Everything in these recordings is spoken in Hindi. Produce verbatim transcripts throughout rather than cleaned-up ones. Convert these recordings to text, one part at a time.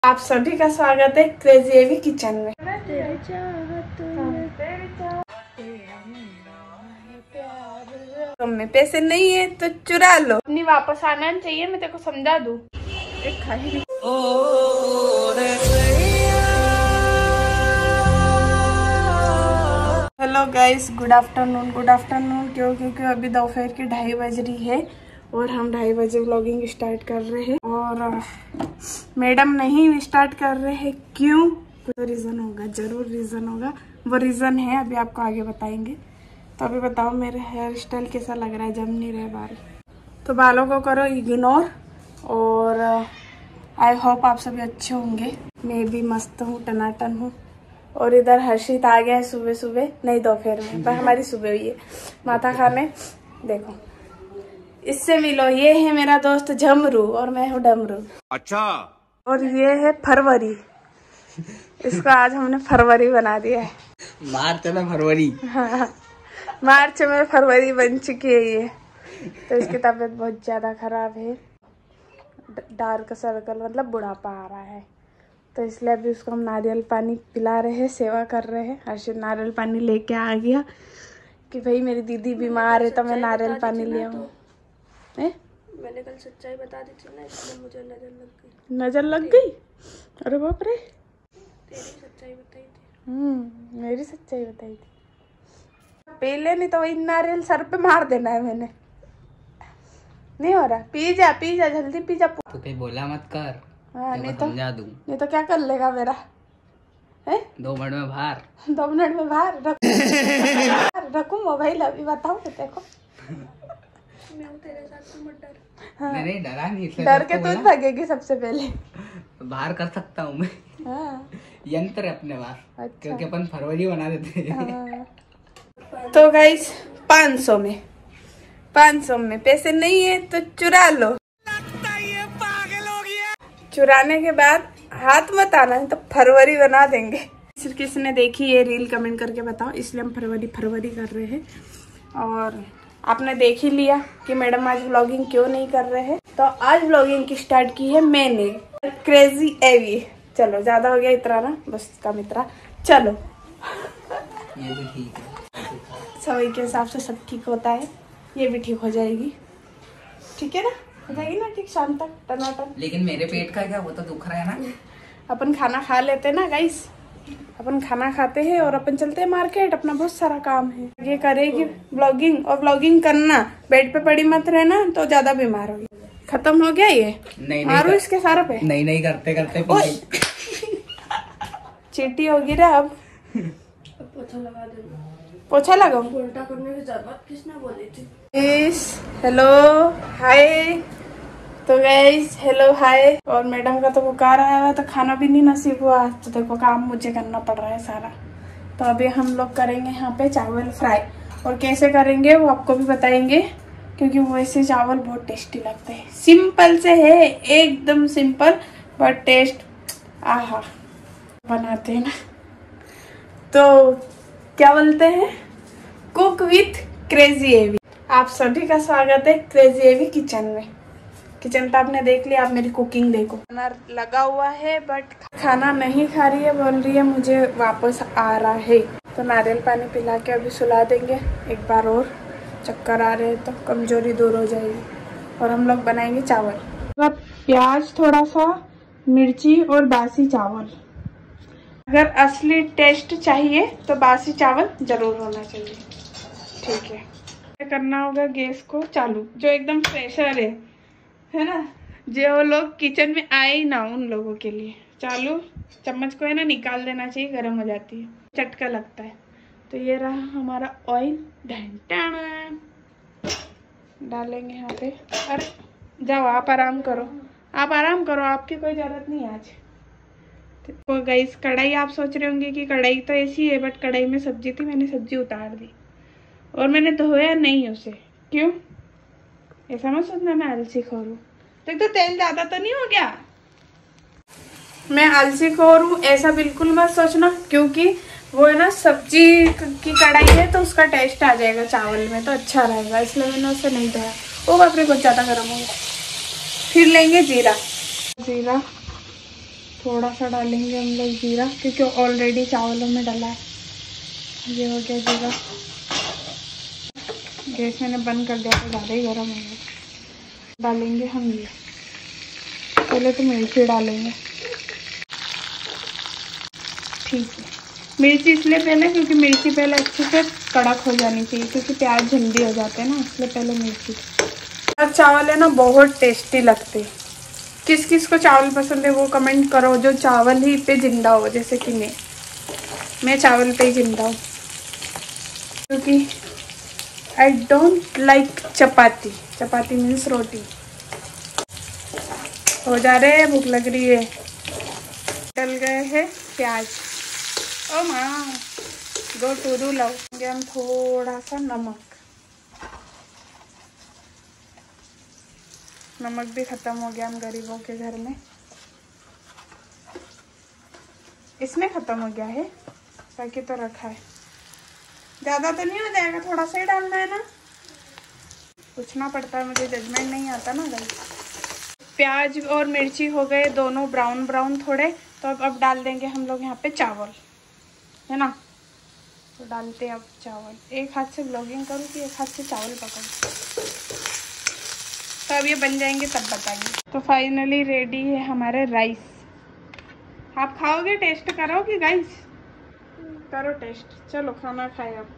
आप सभी का स्वागत है क्रेजी एवी किचन में। तुम में पैसे नहीं है तो चुरा लो, अपनी वापस आना चाहिए। मैं तेरे को समझा दूं। एक खाई hello guys, good afternoon. Good afternoon क्यों? क्योंकि अभी दोपहर की ढाई बज रही है और हम ढाई बजे व्लॉगिंग स्टार्ट कर रहे हैं और मैडम नहीं स्टार्ट कर रहे हैं। क्यों? कोई रीज़न होगा, जरूर रीज़न होगा। वो रीज़न है अभी आपको आगे बताएंगे। तो अभी बताओ मेरे हेयर स्टाइल कैसा लग रहा है? जम नहीं रहे बाल, तो बालों को करो इग्नोर। और आई होप आप सभी अच्छे होंगे। मैं भी मस्त हूँ, टनाटन हूँ। और इधर हर्षित आ गया है सुबह सुबह, नहीं दोपहर में, पर हमारी सुबह हुई है माथा खाने। देखो इससे मिलो, ये है मेरा दोस्त झमरू और मैं हूँ डमरू। अच्छा। और ये है फरवरी। इसको आज हमने फरवरी बना दिया है। मार्च में फरवरी। हाँ, मार्च में फरवरी बन चुकी है ये। तो इसकी तबीयत बहुत ज्यादा खराब है, डार्क सर्कल मतलब बुढ़ापा आ रहा है। तो इसलिए अभी उसको हम नारियल पानी पिला रहे हैं, सेवा कर रहे हैं। हर्षित नारियल पानी लेके आ गया कि भाई मेरी दीदी बीमार है तो मैं नारियल पानी ले आऊँ। मैंने कल सच्चाई बता दी थी ना, इसलिए मुझे नजर लग गई। नजर लग गई? अरे बाप रे, तेरी सच्चाई बताई थी। हम्म मेरी सच्चाई बताई थी। पी ले, नहीं तो वही नारियल सर पे मार देना है मैंने। नहीं हो रहा? पी जा पी जा, जल्दी पी जा। तू कहीं बोला मत कर। हाँ, नहीं तो समझा दूं। नहीं तो क्या कर लेगा मेरा? है दो मिनट में बाहर दो मिनट में बाहर रखू मोबाइल। अभी बताओ तो देखो। मैं हूं तेरे साथ, तू मत डर। हाँ। नहीं नहीं डरा नहीं, इसलिए डर के तू भागेगी सबसे पहले। बाहर कर सकता हूँ मैं। हाँ। यंत्र है अपने पास। अच्छा। क्योंकि अपन फरवरी बना देते हैं। हाँ। तो गाइस पाँच सौ में पाँच सौ में पैसे नहीं है तो चुरा लो। ये पागल हो गया। चुराने के बाद हाथ मत आना, तो फरवरी बना देंगे। सिर्फ किसने देखी ये रील कमेंट करके बताओ। इसलिए हम फरवरी फरवरी कर रहे हैं। और आपने देख ही लिया कि मैडम आज व्लॉगिंग क्यों नहीं कर रहे हैं। तो आज व्लॉगिंग की स्टार्ट की है मैंने, क्रेजी एवी। चलो ज्यादा हो गया इतना ना, बस कम इतना। चलो ये भी ठीक है, समय के हिसाब से सब ठीक होता है। ये भी ठीक हो जाएगी, ठीक है ना? हो जाएगी ना ठीक शाम तक टनाटन। लेकिन मेरे पेट का क्या, वो तो दुख रहा है ना। अपन खाना खा लेते ना गाइस, अपन खाना खाते हैं और अपन चलते हैं मार्केट। अपना बहुत सारा काम है, ये करेगी व्लॉगिंग। और व्लॉगिंग करना, बेड पे पड़ी मत रहना तो ज्यादा बीमार होगी। खत्म हो गया ये? नहीं मारू नहीं इसके सारे पे। नहीं नहीं करते करते चीटी होगी रे। अब पोछा लगा देना। पोछा लगाऊं? उल्टा करने की जरूरत किसने बोली थी? Hello hi. तो गाइस हेलो हाय। और मैडम का तो बुखार आया हुआ, तो खाना भी नहीं नसीब हुआ। तो देखो काम मुझे करना पड़ रहा है सारा। तो अभी हम लोग करेंगे यहाँ पे चावल फ्राई। और कैसे करेंगे वो आपको भी बताएंगे, क्योंकि वैसे चावल बहुत टेस्टी लगते हैं। सिंपल से है, एकदम सिंपल, बट टेस्ट आहा बनाते हैं ना। तो क्या बोलते हैं, कुक विथ क्रेजी एवी। आप सभी का स्वागत है क्रेजी एवी किचन में। किचन तो आपने देख लिया, आप मेरी कुकिंग देखो। खाना लगा हुआ है बट खाना नहीं खा रही है, बोल रही है मुझे वापस आ रहा है। तो नारियल पानी पिला के अभी सुला देंगे एक बार और। चक्कर आ रहे हैं तो कमजोरी दूर हो जाएगी। और हम लोग बनाएंगे चावल, मतलब प्याज थोड़ा सा, मिर्ची और बासी चावल। अगर असली टेस्ट चाहिए तो बासी चावल जरूर होना चाहिए, ठीक है? करना होगा गैस को चालू, जो एकदम प्रेशर है है ना, जो लोग किचन में आए ही ना उन लोगों के लिए। चालू चम्मच को है ना निकाल देना चाहिए, गर्म हो जाती है, चटका लगता है। तो ये रहा हमारा ऑयल। डालेंगे यहाँ पे। अरे जाओ आप आराम करो, आप आराम करो, आपकी कोई जरूरत नहीं है आज। तो गाइस कढ़ाई, आप सोच रहे होंगे कि कढ़ाई तो ऐसी है, बट कढ़ाई में सब्जी थी, मैंने सब्जी उतार दी। और मैंने धोया नहीं उसे। क्यों? ऐसा मत सोचना मैं आलसी खोर हूँ। देख तो तेल ज्यादा तो नहीं हो गया? मैं आलसी खोर हूँ ऐसा बिल्कुल मत सोचना, क्योंकि वो है ना सब्जी की कढ़ाई है तो उसका टेस्ट आ जाएगा चावल में, तो अच्छा रहेगा। इसलिए मैंने उसे नहीं धोया। ओ बाप रे, बहुत ज्यादा गर्म हो गया। फिर लेंगे जीरा। जीरा थोड़ा सा डालेंगे हम लोग जीरा, क्योंकि ऑलरेडी चावलों में डाला है। ये हो गया जीरा। गैस मैंने बंद कर दिया, तो ज़्यादा ही गर्म हो गया। डालेंगे हम ये, पहले तो मिर्ची डालेंगे। ठीक है, मिर्ची इसलिए पहले क्योंकि मिर्ची पहले अच्छे से कड़क हो जानी चाहिए, क्योंकि प्याज जल्दी हो जाते हैं ना, इसलिए पहले मिर्ची। और चावल है ना बहुत टेस्टी लगते। किस किस को चावल पसंद है वो कमेंट करो, जो चावल ही पे जिंदा हो, जैसे कि मैं मैं चावल पे ही जिंदा हूँ, क्योंकि I don't like chapati. Chapati means roti. हो जा रहे हैं, भूख लग रही है। डल गए हैं प्याज। ओ माँ गो टूरू लाओगे हम थोड़ा सा नमक। नमक भी खत्म हो गया हम गरीबों के घर में। इसमें खत्म हो गया है, बाकी तो रखा है। ज़्यादा तो नहीं हो जाएगा, थोड़ा सा ही डालना है ना, पूछना पड़ता है मुझे, जजमेंट नहीं आता ना गाइस। प्याज और मिर्ची हो गए दोनों ब्राउन ब्राउन थोड़े, तो अब अब डाल देंगे हम लोग यहाँ पे चावल, है ना। तो डालते हैं अब चावल। एक हाथ से ब्लॉगिंग करूँ कि एक हाथ से चावल पकड़ूँ, तो अब ये बन जाएंगे तब बताइए। तो फाइनली रेडी है हमारे राइस। आप खाओगे, टेस्ट करोगे गाइस? करो टेस्ट। चलो खाना खाए अब।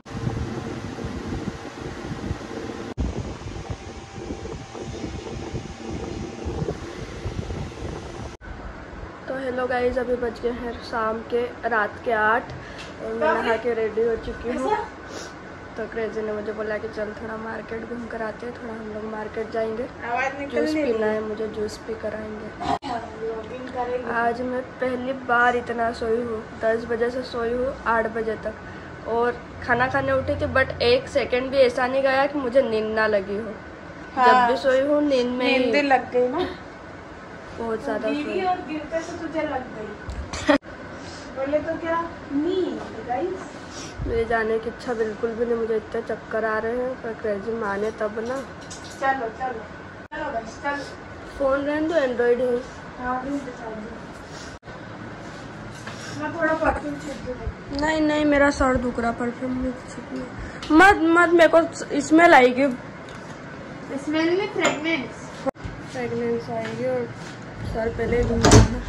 तो हेलो गाइस, अभी बज गए हैं शाम के रात के आठ और मैं नहा के रेडी हो चुकी हूँ। तो क्रेजी ने मुझे बोला कि चल थोड़ा मार्केट घूम कर आते हैं, थोड़ा हम लोग मार्केट जाएंगे, जूस पीना है मुझे, जूस पी कर आएंगे। आज मैं पहली बार इतना सोई हूँ, दस बजे से सोई हूँ आठ बजे तक, और खाना खाने उठी थी, बट एक सेकंड भी ऐसा नहीं गया कि मुझे नींद ना लगी हो। हाँ, जब भी सोई हूँ नींद में नींद लग गई ना, बहुत ज्यादा सोई। और गिरते से तुझे लग गई। बोले तो क्या नींद गाइस। मेरे जाने की इच्छा बिल्कुल भी नहीं, मुझे इतने चक्कर आ रहे हैं, पर क्रेजी माने तब ना। चलो चलो चलो बस चल। फोन रहने दो, एंड्रॉइड है। हाँ, मैं थोड़ा परफ्यूम छीट दूँ। नहीं नहीं, मेरा सर दुख रहा, परफ्यूम नहीं छीटना। मत मत, मेरे को स्मेल आएगी। स्मेल में फ्रेगनेंस फ्रेगनेंस आएगी और सर पहले घूमना है।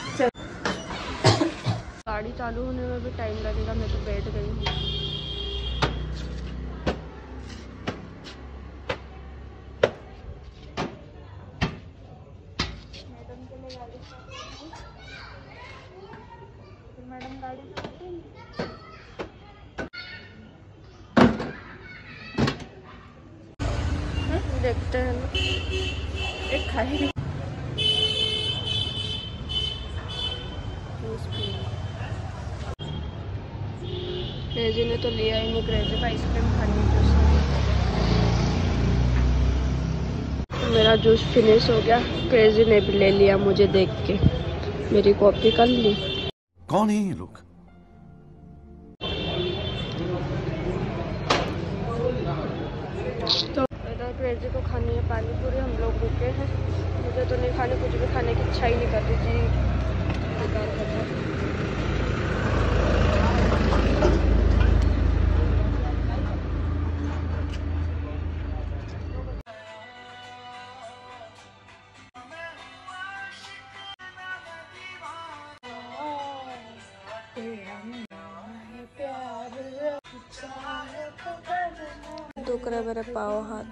गाड़ी चालू होने में भी टाइम लगेगा, मैं तो बैठ गई हूँ। मैडम के लिए गाड़ी फिर मैडम गाड़ी देखते हैं ना, एक खाई क्रेजी ने तो लिया ही नहीं, क्रेजी का आइसक्रीम खानी है। तो मेरा जूस फिनिश हो गया, क्रेजी ने भी ले लिया मुझे देख के, मेरी कॉपी कर ली। कौन है ये लोग? तो इधर क्रेजी को खानी है पानी पूरी, हम लोग रुके हैं। मुझे तो नहीं खाने, कुछ भी खाने की इच्छा ही नहीं कर रही थी, बेकार कर रहा। दुख रहे मेरे पाँव हाथ।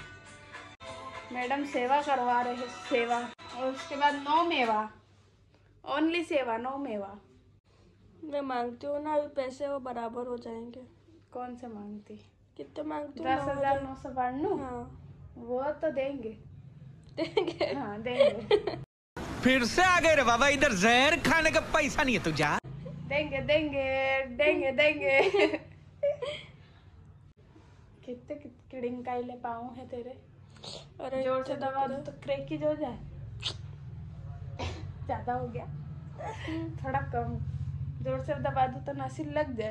मैडम सेवा करवा रहे हैं, सेवा। और उसके बाद नो मेवा, ओनली सेवा, नो मेवा। मैं मांगती हूँ ना, अभी पैसे वो बराबर हो जाएंगे। कौन से मांगती? कितने मांगती हूँ? दस हजार नौ सौ बानवे। हाँ, वो तो देंगे देंगे। हाँ देंगे। फिर से आ गए रे बाबा, इधर जहर खाने का पैसा नहीं है तुझा। देंगे देंगे देंगे देंगे। कितने किड़िंग काइले पाँव है तेरे। अरे जोर से दबा दो तो क्रैक की जो जाए। ज्यादा हो गया, थोड़ा कम। जोर से दबा दो तो नसीब लग जाए।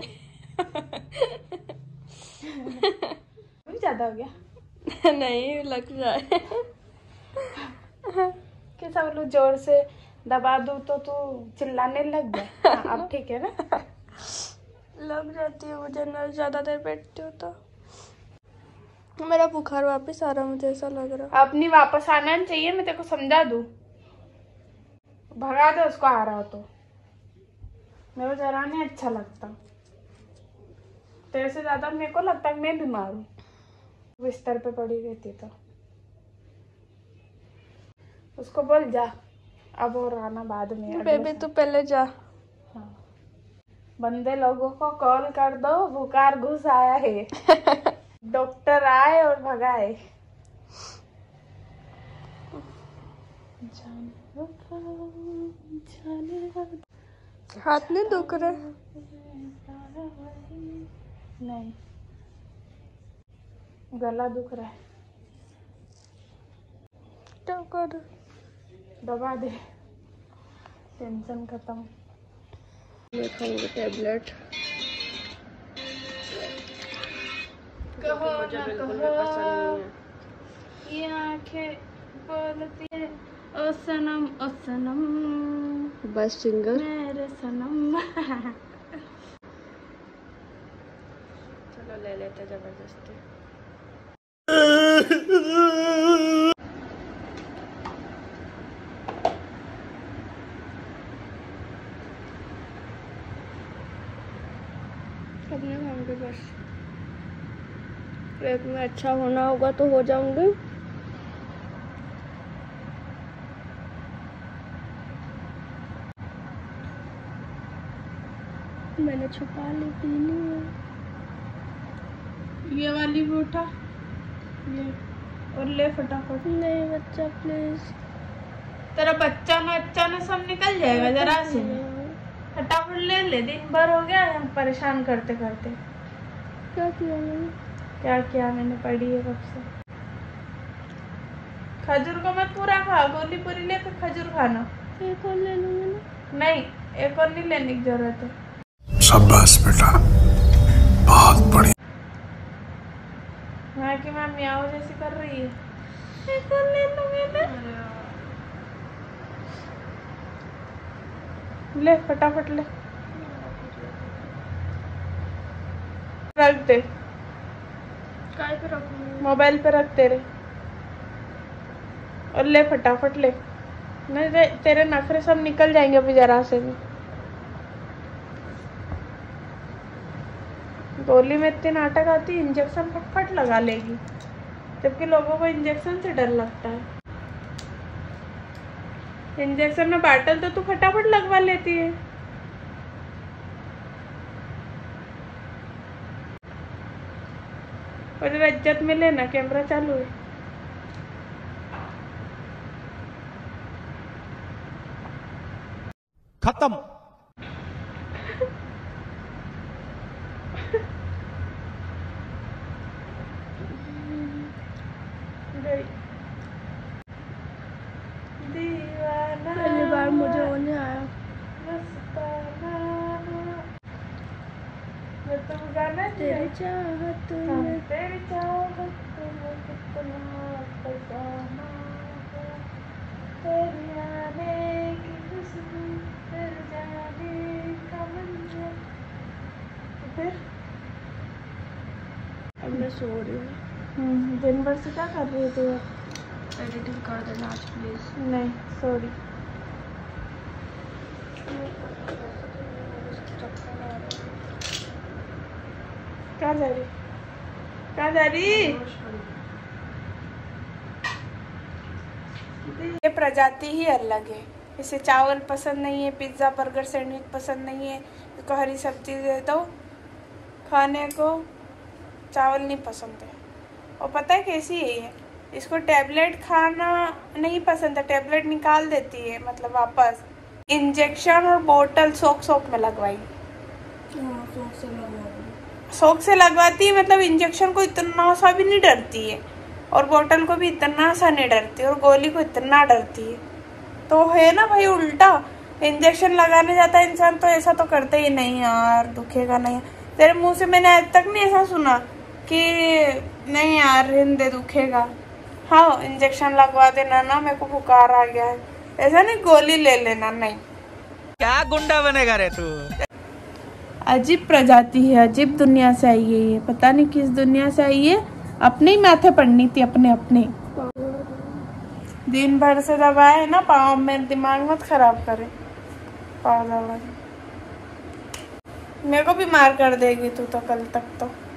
ज्यादा हो गया। नहीं लग जाए। कैसा बोलो, जोर से दबा दूं तो तू चिल्लाने लग जाए। हाँ, अब ठीक है ना? लग जाती है मुझे ना, ज्यादा देर बैठती हूँ तो। मेरा बुखार वापस आ रहा, मुझे ऐसा लग रहा। अब नहीं वापस आना चाहिए, मैं तेरे को समझा दूं। भगा दे उसको, आ रहा हो तो। मेरे को जरा नहीं अच्छा लगता। तेरे से ज्यादा मेरे को लगता है मैं बीमार हूँ, बिस्तर पे पड़ी रहती तो। उसको बोल जा अब और आना बाद में। बेबी तू पहले जा। हाँ। बंदे लोगों को कॉल कर दो, बुखार घुस आया है। डॉक्टर आए और भगाए। हाथ नहीं दुख रहा? नहीं, गला दुख रहा है। क्या कर? दबा दे, टेंशन खत्म। मैं खाऊंगी टैबलेट। कहो मुझे ना बिल्कुल भी कहो, पसंद नहीं है। ये आंखें बोलती है ओ सनम ओ सनम, बस सिंगर मेरे सनम। चलो ले लेते जबरदस्ती। अब नहीं खाऊंगी, बस पेट में अच्छा होना होगा तो हो जाऊंगी। मैंने छुपा ली, पीनी है। ये वाली भी उठा, ये और ले फटाफट। नहीं बच्चा प्लीज। तेरा बच्चा ना अच्छा ना सब निकल जाएगा जरा से। फटाफट ले ले, दिन भर हो गया हम परेशान करते करते। क्या किया मैंने? क्या किया मैंने, पड़ी है कब से। खजूर को मत पूरा खा, गोली पूरी लेकर खजूर खाना। एक और ले लूंगी ना? नहीं, एक और नहीं लेने की जरूरत है। शाबाश बेटा, बहुत बढ़िया। यहाँ की मैम मियाओ जैसी कर रही है। एक और ले लूंगी ना। ले फटाफट ले, रख दे। काय पे रखूंगी? मोबाइल पे रख तेरे, और ले फटाफट ले। नहीं रे, तेरे नखरे सब निकल जाएंगे अभी जरा से भी। गोली में इतनी नाटक आती, इंजेक्शन फटफट लगा लेगी, जबकि लोगों को इंजेक्शन से डर लगता है। इंजेक्शन में बाटल तो तू फटाफट लगवा लेती है। और जरा इज्जत में लेना, कैमरा चालू है। खत्म। दीवाना पहली बार मुझे वो नहीं आया। मैं तो गाना तेरी चाहत हाँ, में तेरी चाहत में कितना फसाना है, तेरी आने की खुशबू, तेरे जाने का मंजर। फिर अब मैं सो रही हूँ। हम्म, दिन भर से क्या कर रही थी? एडिटिंग कर देना आज प्लीज। नहीं सॉरी। क्या जा रही क्या जा रही ये प्रजाति ही अलग है। इसे चावल पसंद नहीं है, पिज्ज़ा बर्गर सैंडविच पसंद नहीं है, इसको हरी सब्जी दे दो खाने को, चावल नहीं पसंद है। और पता है कैसी है ये, इसको टैबलेट खाना नहीं पसंद है, टैबलेट निकाल देती है, मतलब वापस इंजेक्शन और बोतल सोख सोख में लगवाई। शौक से लगवाती है, मतलब इंजेक्शन को इतना सा भी नहीं डरती है, और बोतल को भी इतना सा नहीं डरती, और गोली को इतना डरती है। तो है ना भाई उल्टा, इंजेक्शन लगाने जाता है इंसान तो ऐसा तो करते ही नहीं यार, दुखेगा नहीं। तेरे मुंह से मैंने आज तक नहीं ऐसा सुना कि नहीं यार हिंदे दुखेगा। हाँ इंजेक्शन लगवा देना ना, मेरे को बुखार आ गया है। ऐसा नहीं गोली ले लेना, नहीं। क्या गुंडा बनेगा रे तू। अजीब प्रजाति है, अजीब दुनिया से आई है ये, पता नहीं किस दुनिया से आई है। अपने ही माथे पड़नी थी, अपने अपने। दिन भर से दबाए है ना पाँव में, दिमाग मत खराब करे। पाँव दबा मेरे को भी मार कर देगी तू तो कल तक तो।